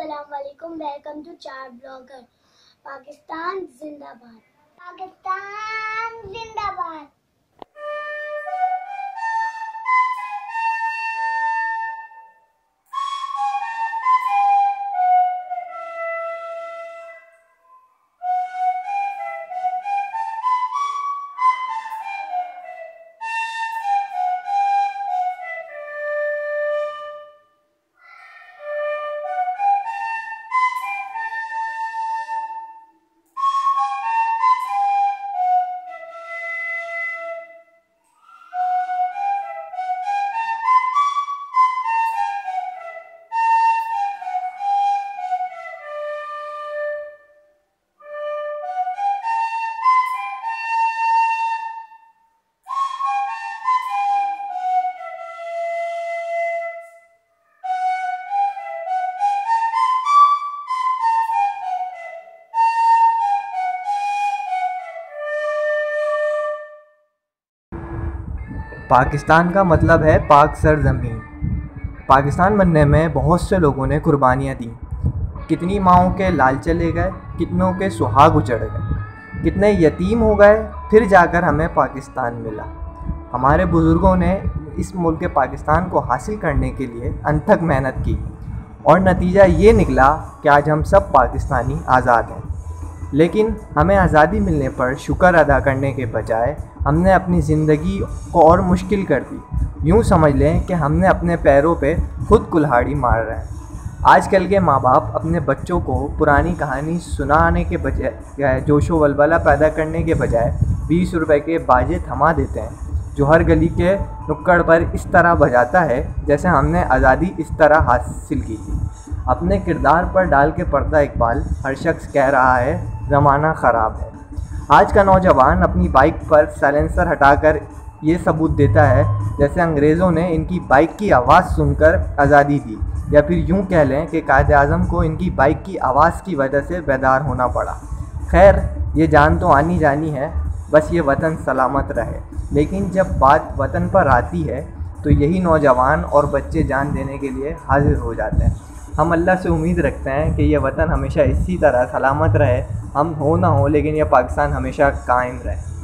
अस्सलाम वालेकुम, welcome to चार ब्लॉगर। पाकिस्तान जिंदाबाद, पाकिस्तान जिंदाबाद। पाकिस्तान का मतलब है पाक सरज़मीन। पाकिस्तान बनने में बहुत से लोगों ने कुर्बानियाँ दी। कितनी माँओं के लाल चले गए, कितनों के सुहाग उजड़ गए, कितने यतीम हो गए, फिर जाकर हमें पाकिस्तान मिला। हमारे बुज़ुर्गों ने इस मुल्क के पाकिस्तान को हासिल करने के लिए अनथक मेहनत की और नतीजा ये निकला कि आज हम सब पाकिस्तानी आज़ाद हैं। लेकिन हमें आज़ादी मिलने पर शुक्र अदा करने के बजाय हमने अपनी ज़िंदगी को और मुश्किल कर दी। यूँ समझ लें कि हमने अपने पैरों पे खुद कुल्हाड़ी मार रहे हैं। आजकल के माँ बाप अपने बच्चों को पुरानी कहानी सुनाने के बजाय जोशो वलवला पैदा करने के बजाय 20 रुपए के बाजे थमा देते हैं, जो हर गली के नुक्कड़ पर इस तरह बजाता है जैसे हमने आज़ादी इस तरह हासिल की थी। अपने किरदार पर डाल के पढ़ता इकबाल, हर शख्स कह रहा है ज़माना ख़राब है। आज का नौजवान अपनी बाइक पर साइलेंसर हटाकर ये सबूत देता है जैसे अंग्रेज़ों ने इनकी बाइक की आवाज़ सुनकर आज़ादी दी, या फिर यूँ कह लें कि कायदे आज़म को इनकी बाइक की आवाज़ की वजह से बेदार होना पड़ा। खैर, ये जान तो आनी जानी है, बस ये वतन सलामत रहे। लेकिन जब बात वतन पर आती है तो यही नौजवान और बच्चे जान देने के लिए हाजिर हो जाते हैं। हम अल्लाह से उम्मीद रखते हैं कि ये वतन हमेशा इसी तरह सलामत रहे, हम हो ना हो, लेकिन यह पाकिस्तान हमेशा कायम रहे।